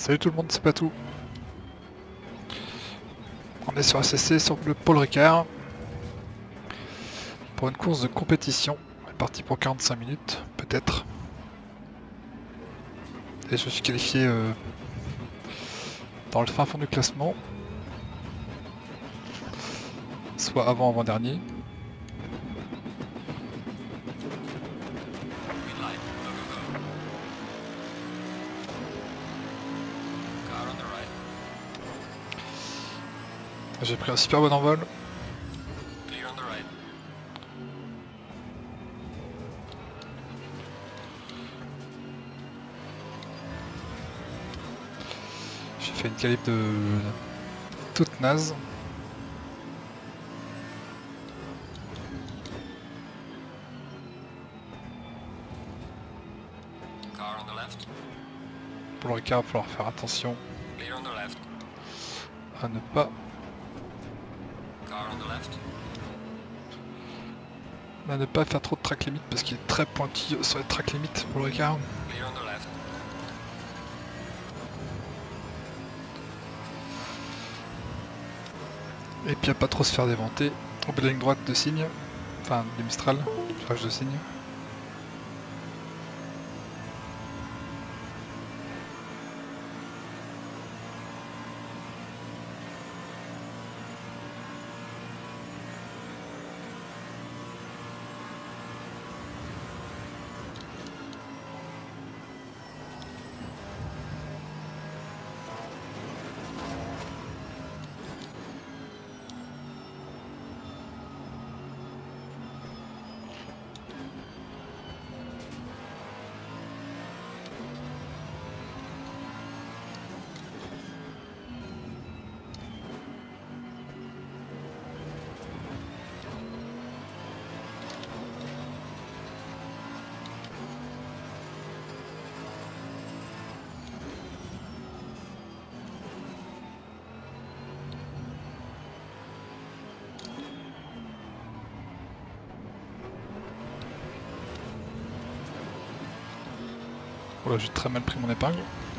Salut tout le monde, c'est Patou. On est sur ACC, sur le Paul Ricard. Pour une course de compétition. On est parti pour 45 minutes, peut-être. Et je suis qualifié dans le fin fond du classement. Soit avant-avant-dernier. J'ai pris un super bon envol. J'ai fait une qualif de toute naze. Pour le Ricard, il va falloir faire attention à ne pas faire trop de track limit parce qu'il est très pointilleux sur les track limit pour le Ricard. Et puis à pas trop se faire déventer au bout de la ligne droite de Signe, enfin de Mistral, virage de Signe. Voilà, j'ai très mal pris mon épingle.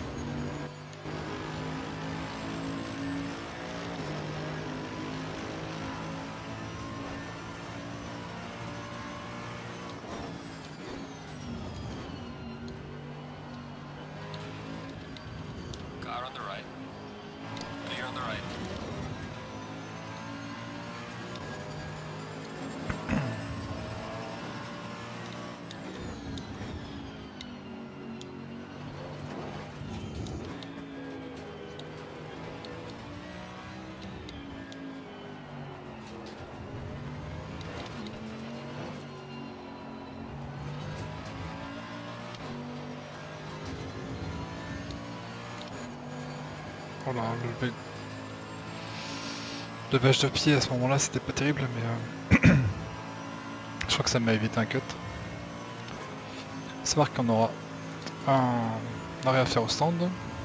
Voilà, le levage de pied à ce moment-là, c'était pas terrible, mais je crois que ça m'a évité un cut. Faut savoir qu'on aura un arrêt à faire au stand.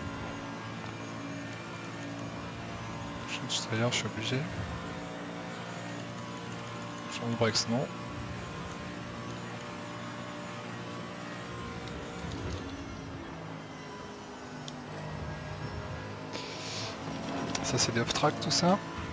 D'ailleurs, je suis obligé. Change de breaks, non. Ça, c'est des off-track, tout ça.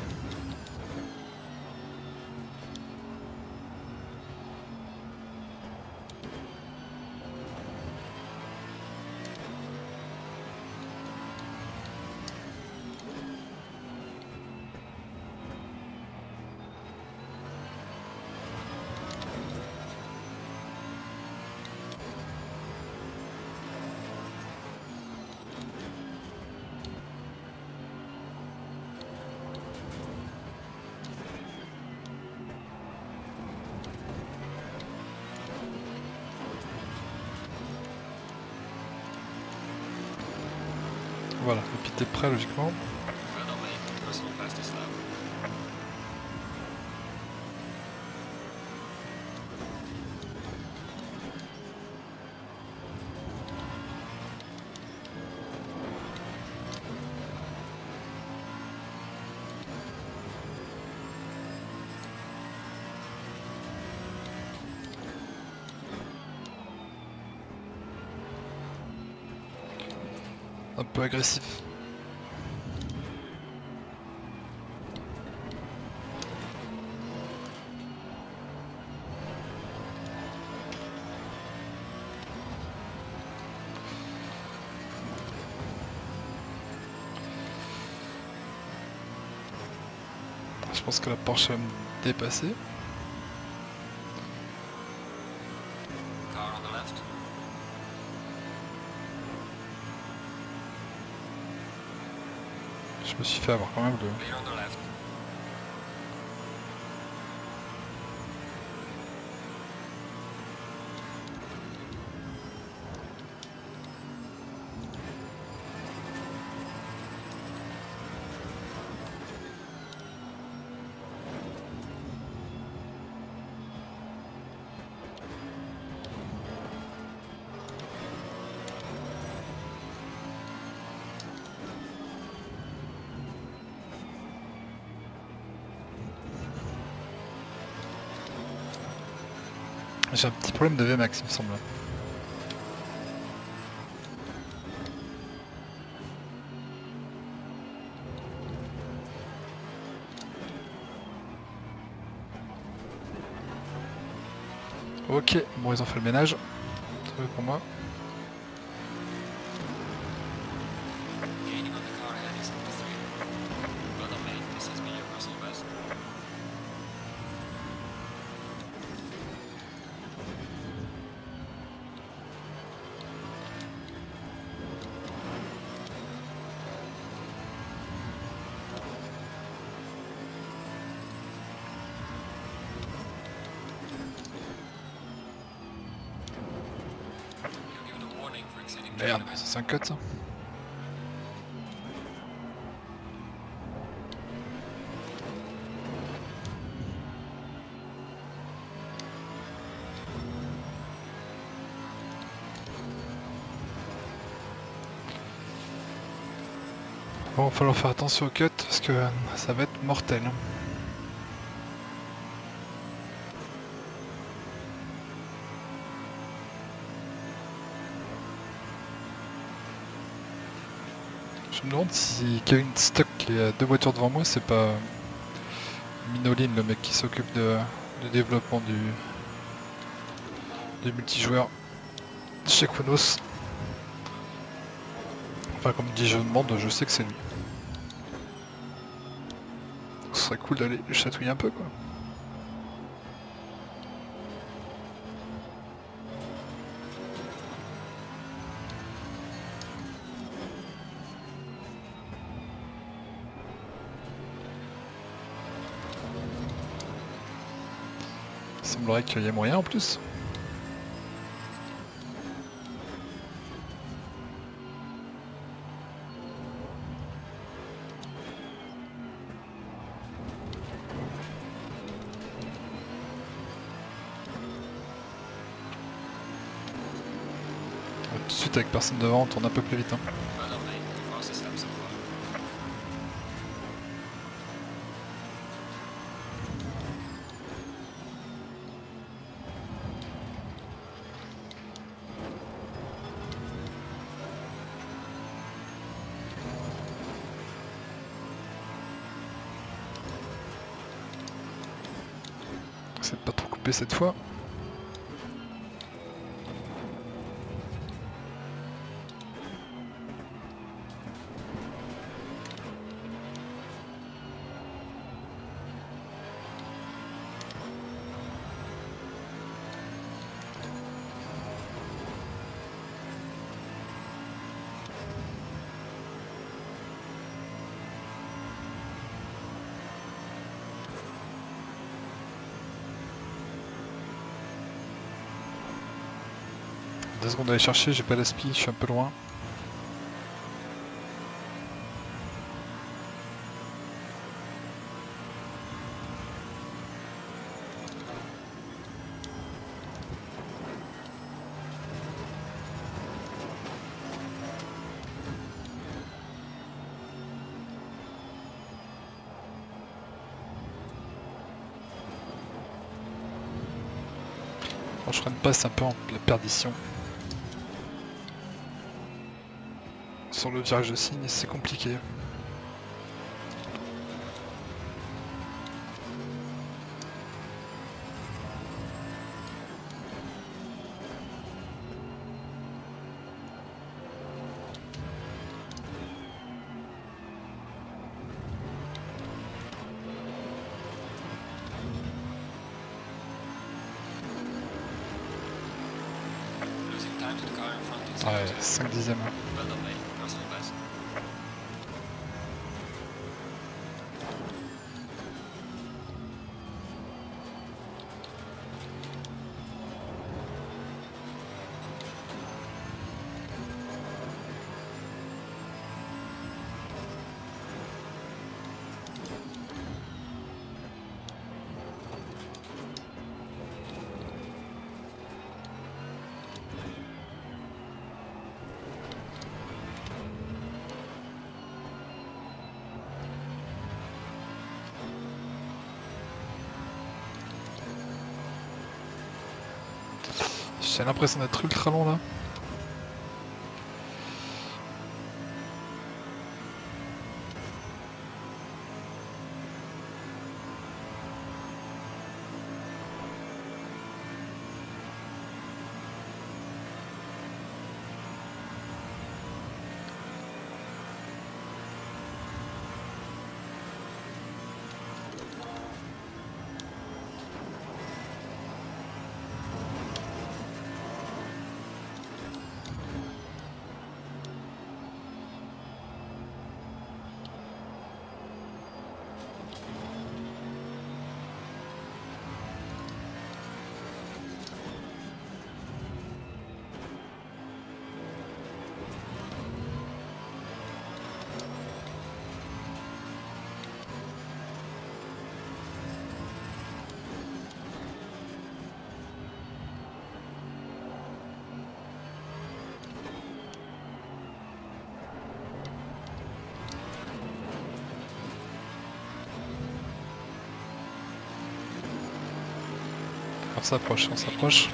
Voilà, le pit est prêt logiquement. Un peu agressif. Je pense que la Porsche va me dépasser. Je me suis fait avoir quand même le... J'ai un petit problème de VMAX, il me semble. Ok, bon ils ont fait le ménage. Très bien pour moi. Merde, c'est un cut ça. Bon, il va falloir faire attention au cut parce que ça va être mortel. Je me demande si Kevin Stock qui a 2 voitures devant moi, c'est pas Minoline, le mec qui s'occupe du développement du multijoueur chez Chronos. Enfin, comme dit, je me demande, je sais que c'est lui. Ce serait cool d'aller le chatouiller un peu, quoi. Il semblerait qu'il y ait moyen en plus. Tout de suite avec personne devant, on tourne un peu plus vite. Hein. C'est pas trop coupé cette fois. Deux secondes à aller chercher, j'ai pas l'aspi, je suis un peu loin. Bon, je freine pas, c'est un peu en la perdition. sur le virage de Signe, c'est compliqué. Ouais, 5 dixièmes. J'ai l'impression d'être ultra long là. On s'approche, on s'approche.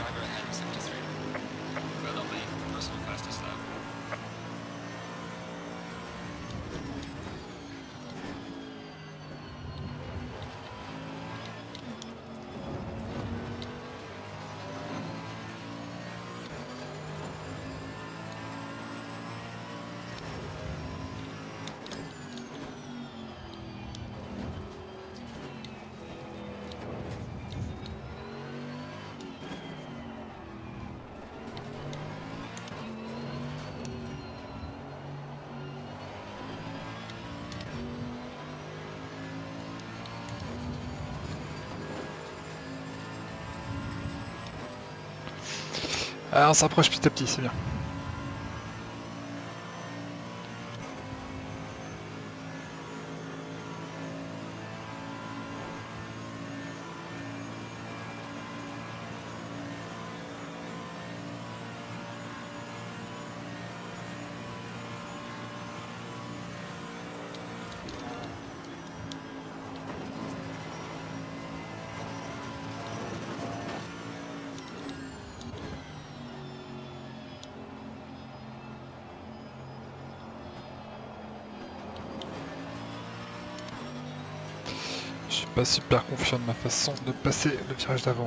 Ah, on s'approche petit à petit, c'est bien. Je suis pas super confiant de ma façon de passer le virage d'avant.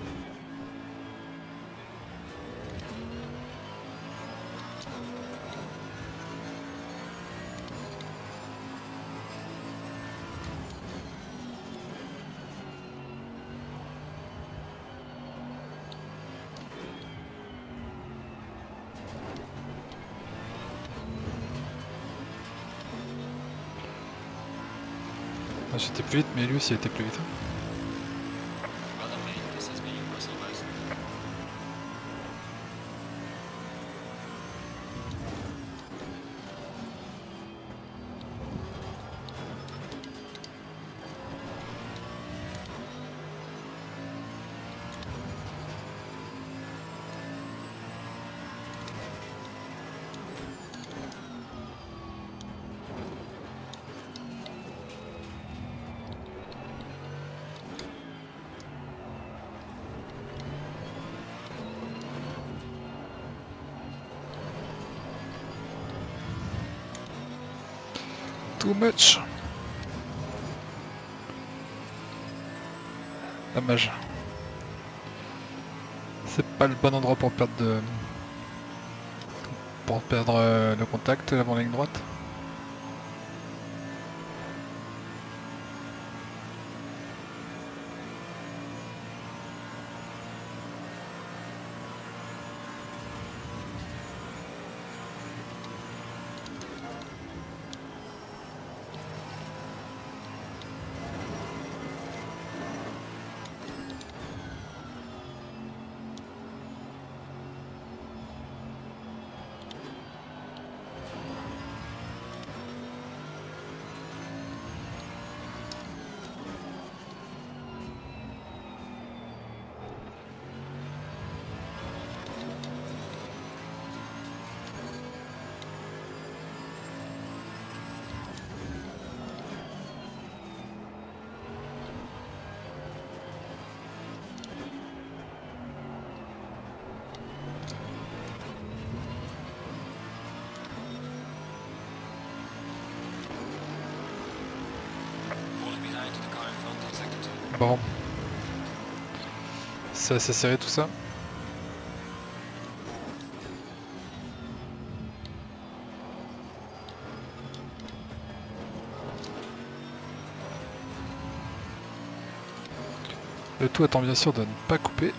J'étais plus vite, mais lui aussi a été plus vite. Too much. Dommage. C'est pas le bon endroit pour perdre le contact avant la ligne droite. Bon. C'est assez serré tout ça. Le tout étant bien sûr de ne pas couper.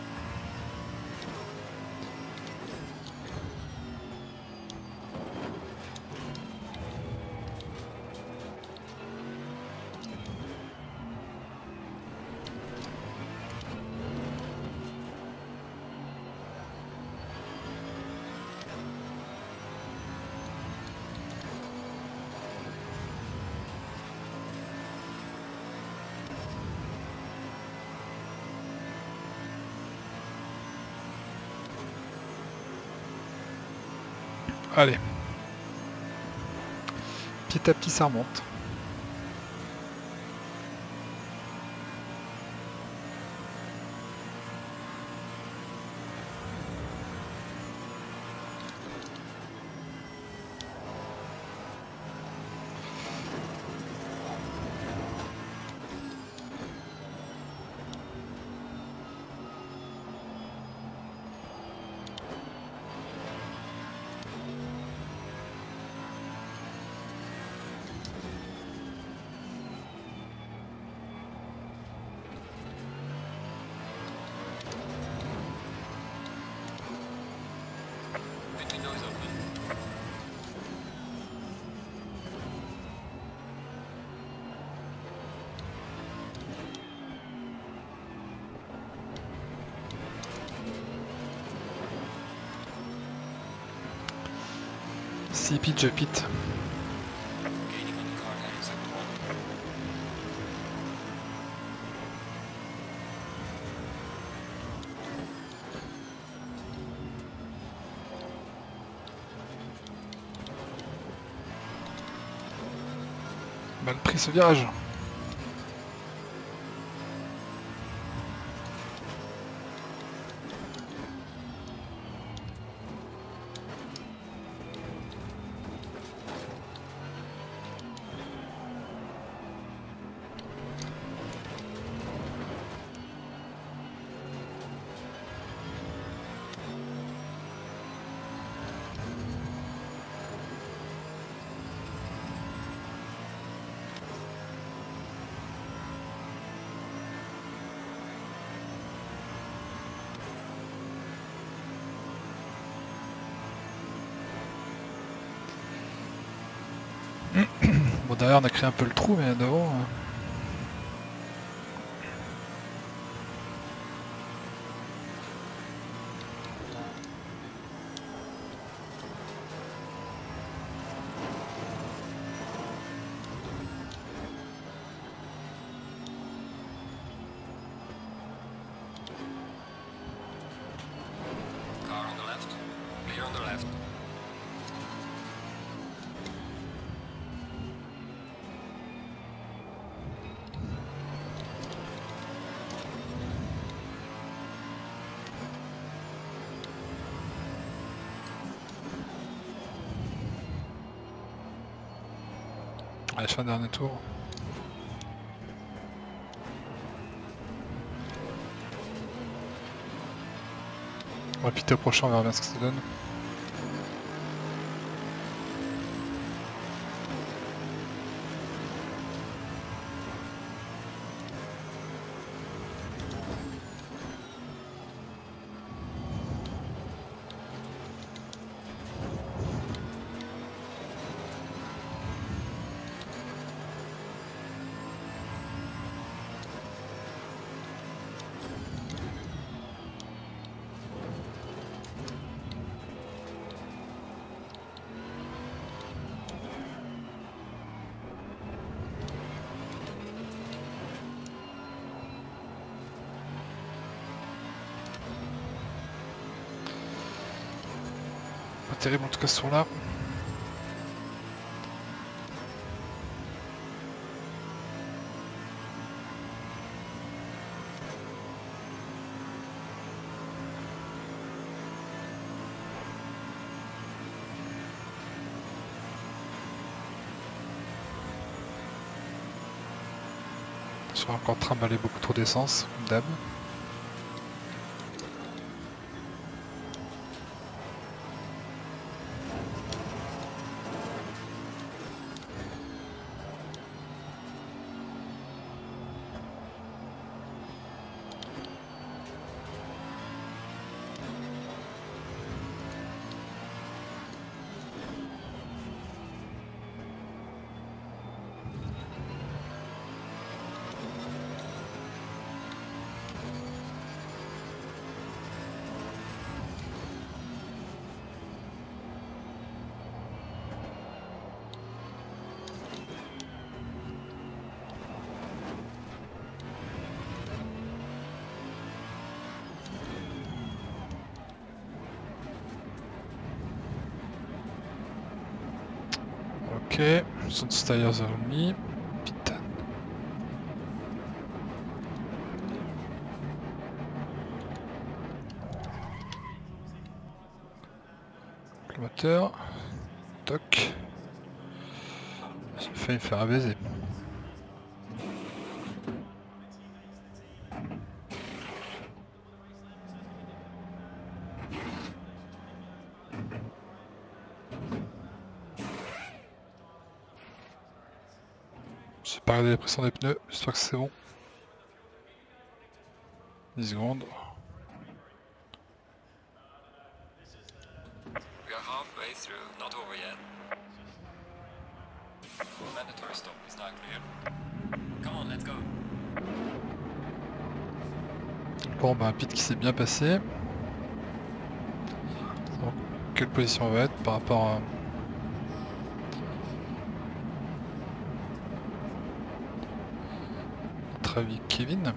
Allez. Petit à petit ça remonte. Si pit, je pit. Mal pris ce virage. Bon, derrière on a créé un peu le trou, mais devant... Allez, je fais un dernier tour. On va piter au prochain, on verra bien ce que ça donne. Pas terrible en tout cas ce tour là. Je vais encore trimballer beaucoup trop d'essence, comme d'hab. Ok, Sun Tires are me. Putain. Le moteur. Toc. J'ai failli me faire un baiser. J'ai pas regardé la pression des pneus, j'espère que c'est bon. 10 secondes. We are halfway through, not over yet. Mandatory stop is now clear. Come on, let's go. Bon bah un pit qui s'est bien passé. Donc, quelle position on va être par rapport à... notre ami Kevin.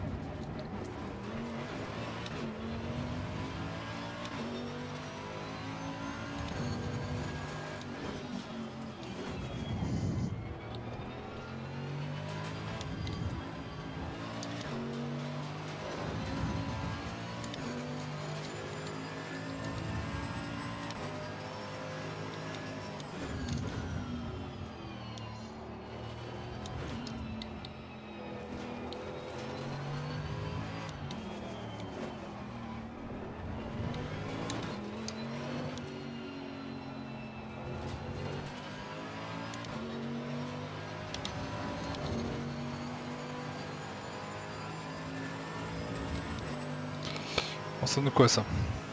Bon, ça donne quoi ça?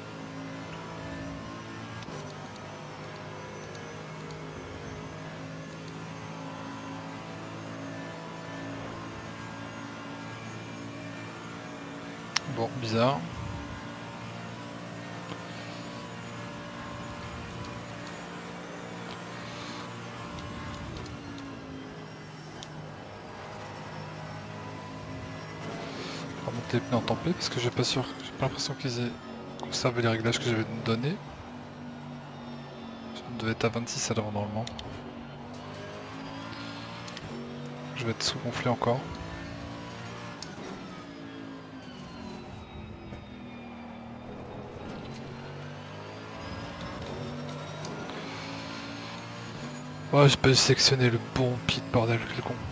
Bon, bizarre. On va remonter les pneus en tempé parce que j'ai pas l'impression qu'ils aient conservé les réglages que j'avais donné. Je devais être à 26 à l'heure normalement. Je vais être sous-gonflé encore. Oh, j'ai pas sélectionné le bon pit, bordel, quel con.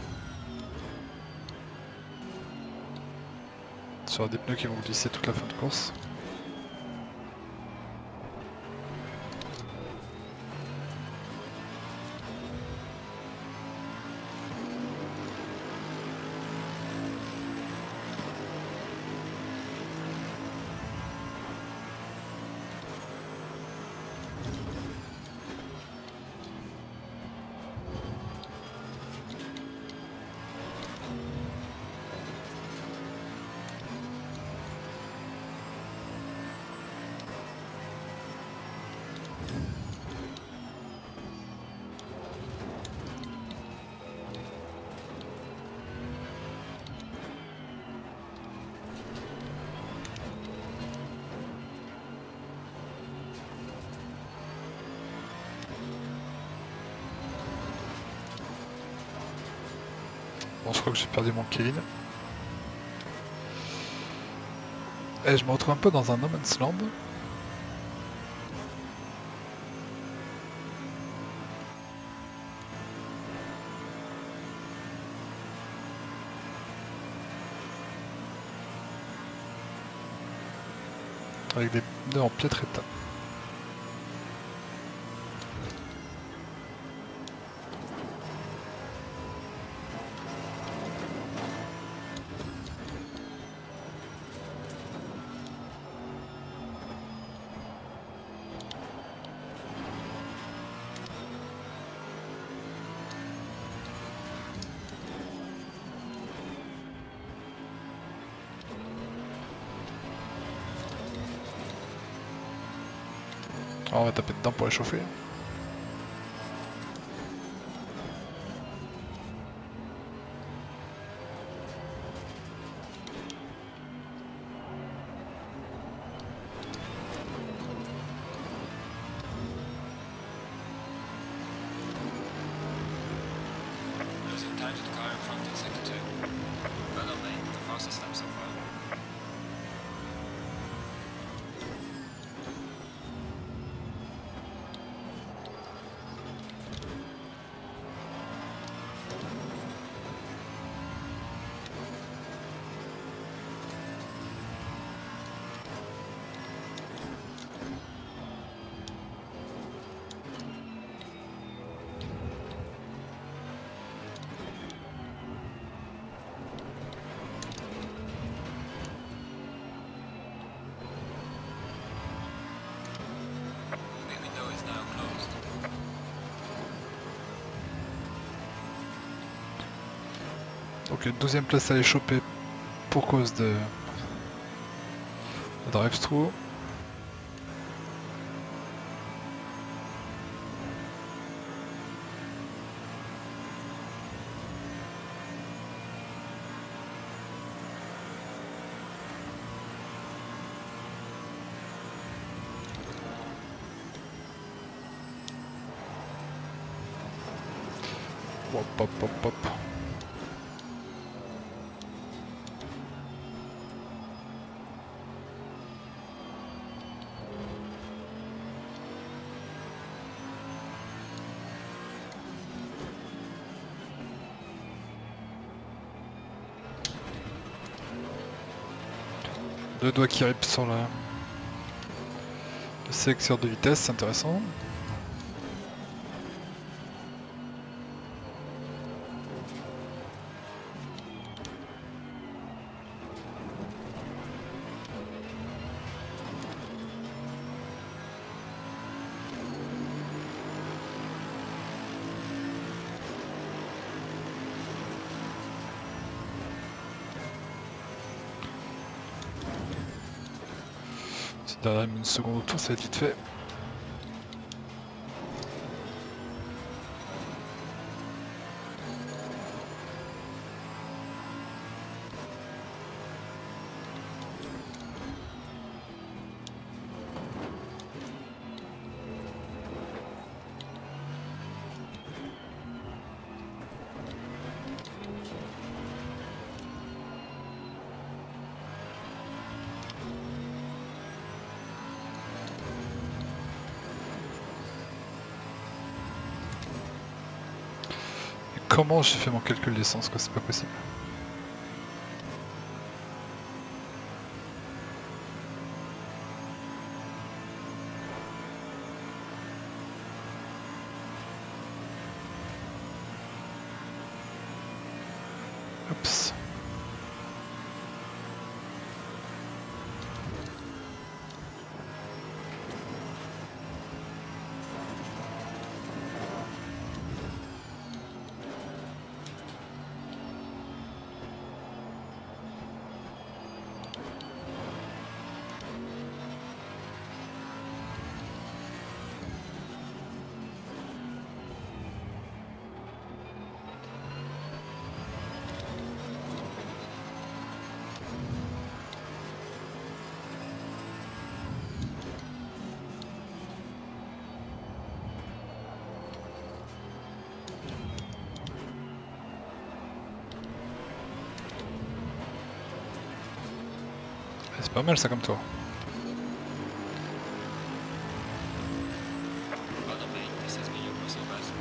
Sur des pneus qui vont glisser toute la fin de course. Bon, je crois que j'ai perdu mon Kevin. Et je me retrouve un peu dans un no man's land. Avec des pneus en piètre état. Alors on va taper dedans pour échauffer. Losing time to the car in front in sector 2. Well done, mate. The fastest lap so far. The window is now closed. Donc une 12e place à échopper pour cause de drive-through. Hop hop hop hop. Deux doigts qui ripent sur le sélecteur de vitesse, c'est intéressant. Si derrière une seconde au tour, ça va être vite fait. comment j'ai fait mon calcul d'essence, quoi, c'est pas possible. Oups. C'est pas mal ça comme toi. Well done, mate. This has been your personal best.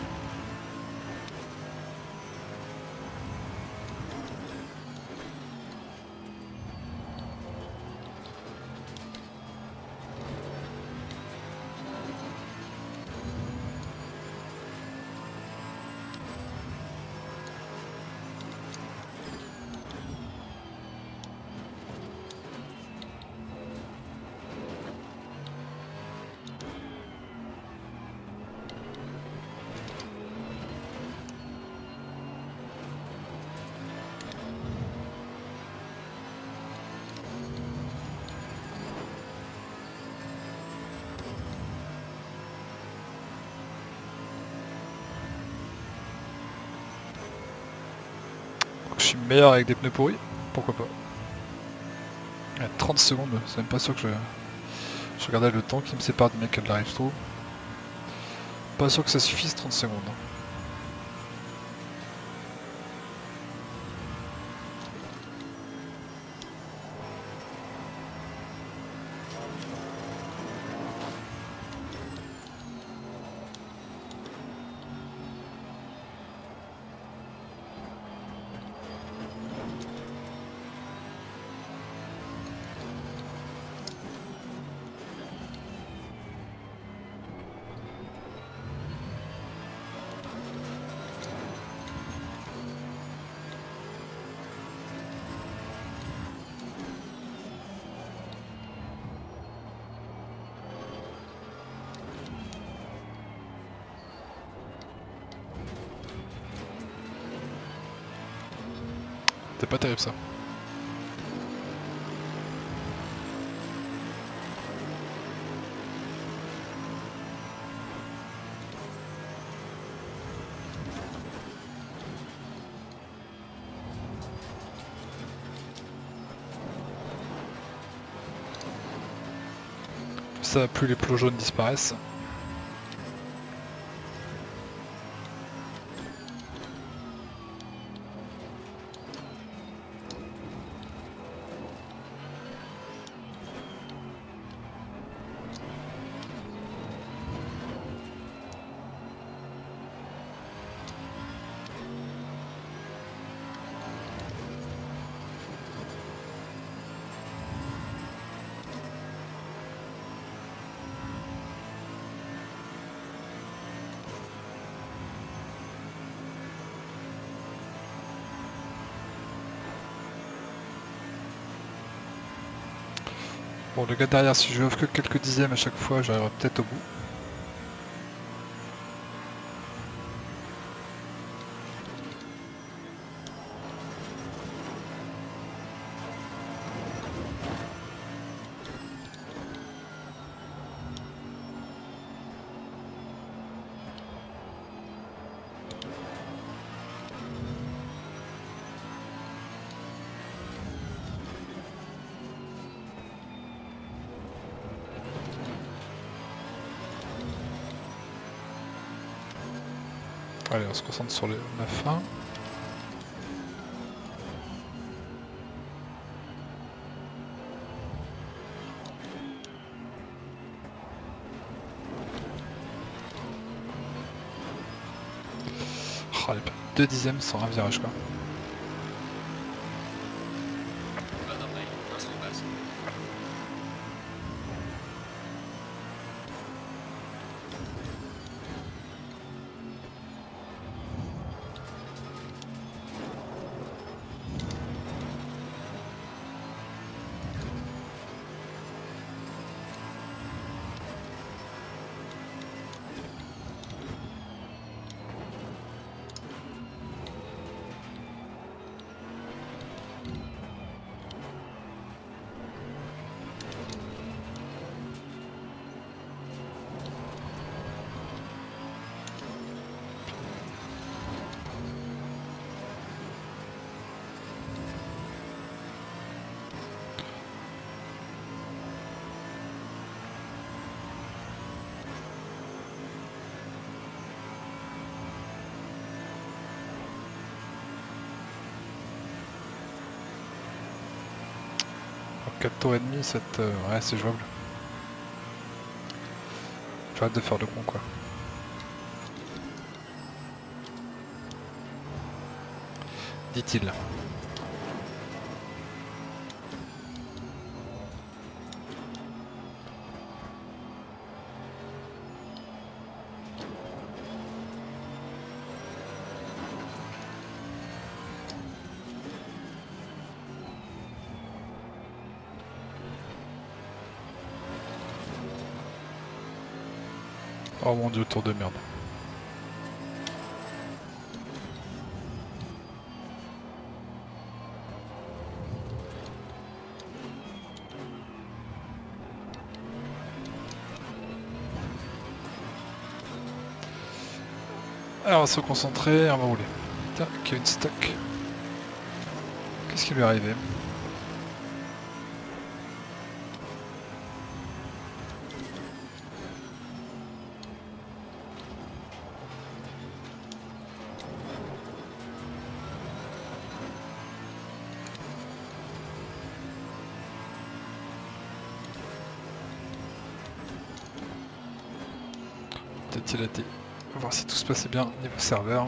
Je suis meilleur avec des pneus pourris, pourquoi pas. À 30 secondes, c'est même pas sûr que je regardais le temps qui me sépare du mec qui a de la rive trop. Pas sûr que ça suffise 30 secondes. Hein. C'est pas terrible ça. Ça, plus les plots jaunes disparaissent. Bon, le gars derrière, si je lui offre que quelques dixièmes à chaque fois, j'arriverai peut-être au bout. Allez, on se concentre sur la fin. Oh, 2 dixièmes sur un virage quoi. Well done, mate. Personal best. En 4 tours et demi, ouais, c'est jouable. J'ai hâte de faire le con quoi. Dit-il. Oh mon dieu, tour de merde. Alors on va se concentrer, on va rouler. Putain, Kevin Stock. Qu'est-ce qui lui est arrivé? Peut-être il a été... On va voir si tout se passait bien niveau serveur.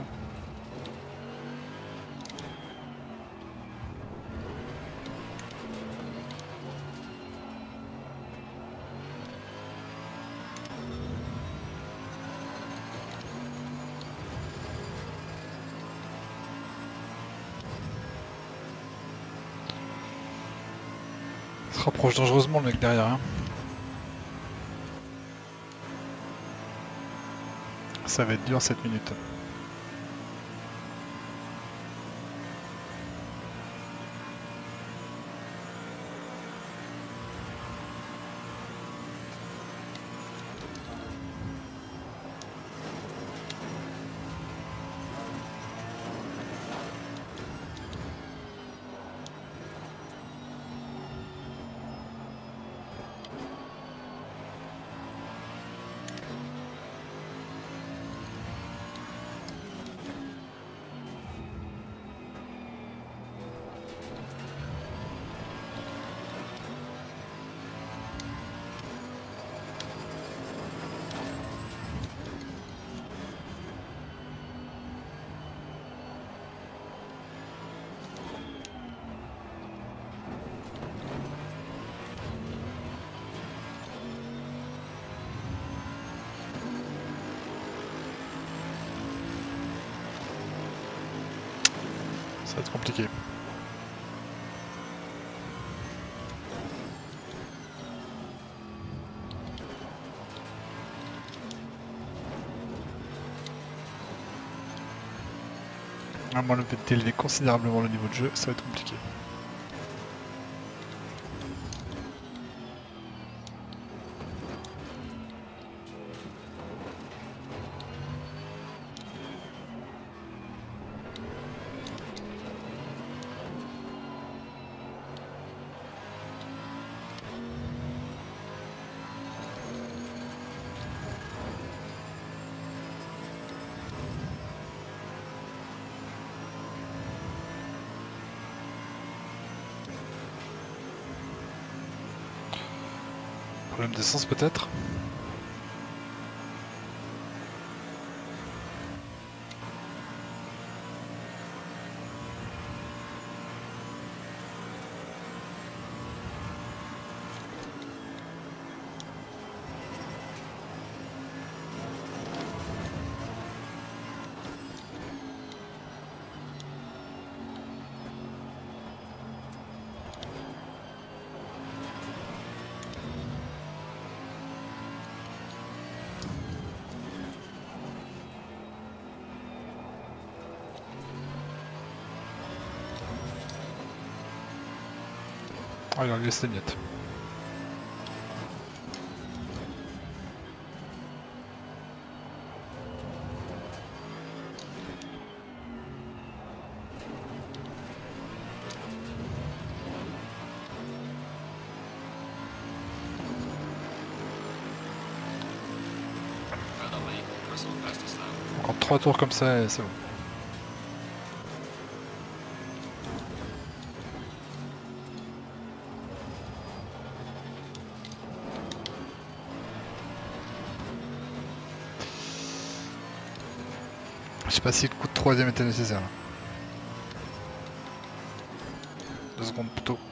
Il se rapproche dangereusement le mec derrière. Hein. Ça va être dur 7 minutes. Ça va être compliqué. À moins d'élever considérablement le niveau de jeu, ça va être compliqué. Problème d'essence peut-être? Ah, il a laissé les miettes. Well done, mate. Personal fastest lap. Encore 3 tours comme ça et c'est bon. Je sais pas si le coup de troisième était nécessaire. 2 secondes plus tôt.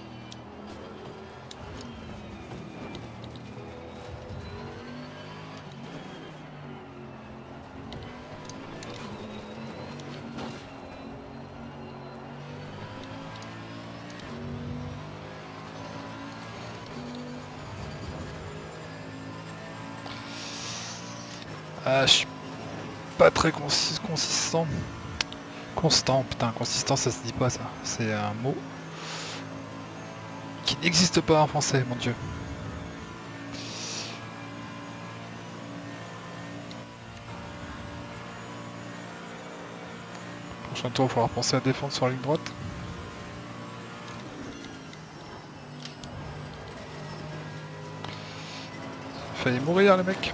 Ah, je suis pas très consistant. Constant, putain, consistant ça se dit pas ça. C'est un mot qui n'existe pas en français, mon dieu. Prochain tour, il va falloir penser à défendre sur la ligne droite. Failli mourir les mecs.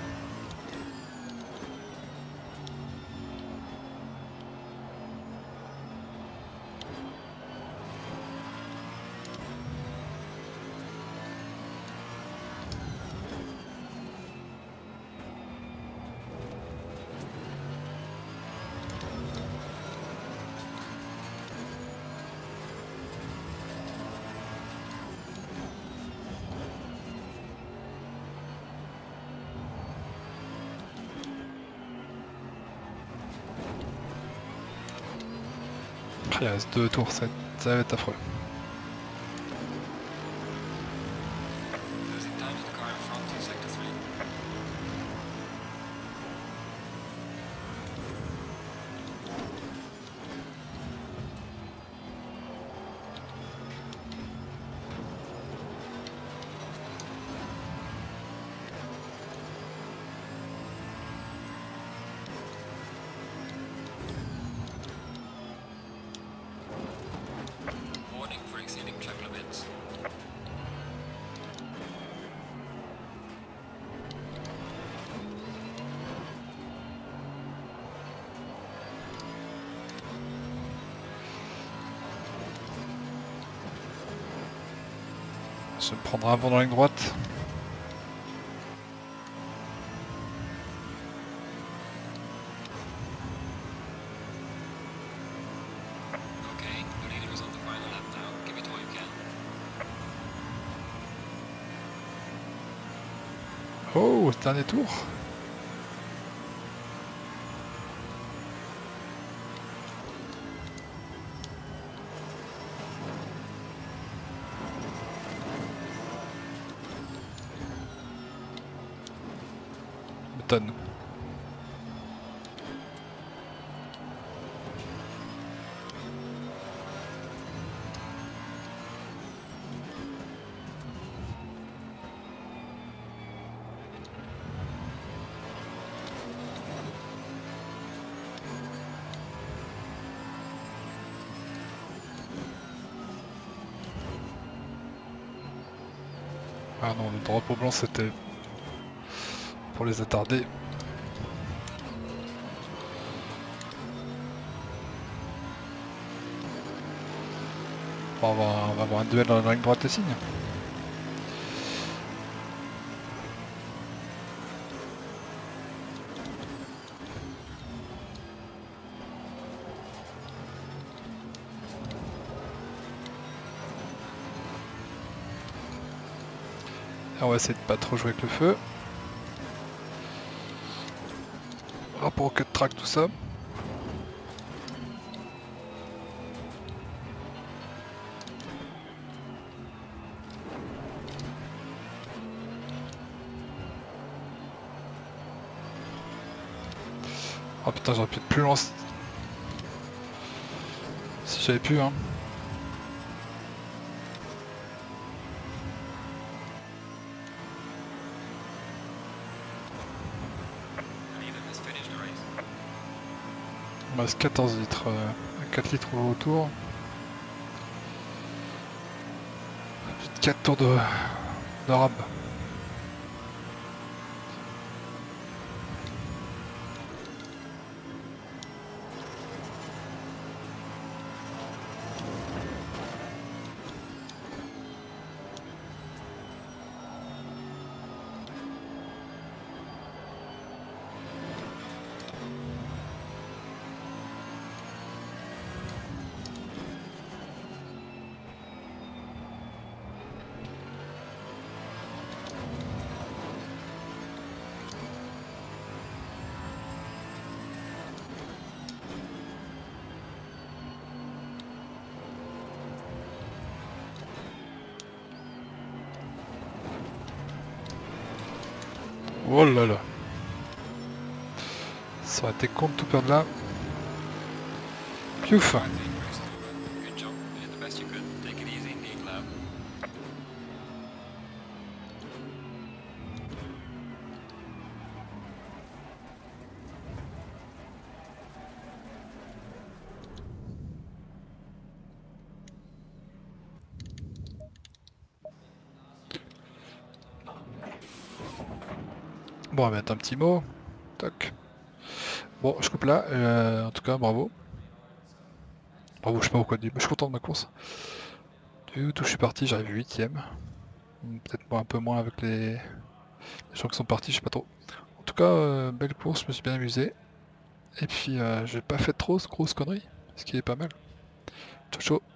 Il reste 2 tours, ça va être affreux. Losing time to the car in front in sector 3. Warning for exceeding track limits. Je vais me prendre un vent dans la ligne droite. Okay, the leader is on the final lap now. Give it all you can. Oh, dernier tour. Button. Ah non, le drapeau blanc c'était pour les attardés. Bon, on va avoir un duel dans la ligne droite des signes. Et on va essayer de pas trop jouer avec le feu. Rapport au cut track, tout ça. Oh putain, j'aurais pu être plus loin si j'avais pu, hein. Il me reste 14 litres, 4 litres au retour. 4 tours de rab. Oh là là. Ça aurait été con de tout perdre là. Piouf. Good job. You did the best you could. Take it easy, Nick Lab. Bon, on va mettre un petit mot. Tac. Bon, je coupe là. En tout cas, bravo. Bravo, je sais pas pourquoi dire. Je suis content de ma course. Du tout, je suis parti, j'arrive 8ème. Peut-être un peu moins avec les gens qui sont partis, je sais pas trop. En tout cas, belle course, je me suis bien amusé. Et puis, j'ai pas fait trop de grosses conneries, ce qui est pas mal. Ciao, ciao.